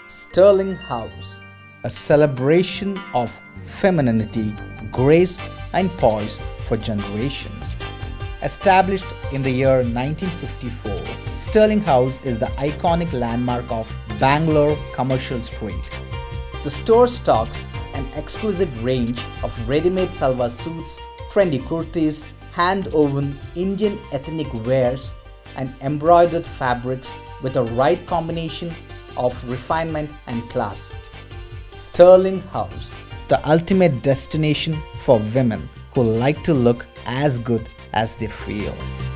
Sterling House, a celebration of femininity, grace, and poise for generations. Established in the year 1954, Sterling House is the iconic landmark of Bangalore Commercial Street. The store stocks an exquisite range of ready-made salwar suits, trendy kurtis, hand-woven Indian ethnic wears, and embroidered fabrics with a right combination of refinement and class. Sterling House, the ultimate destination for women who like to look as good as they feel.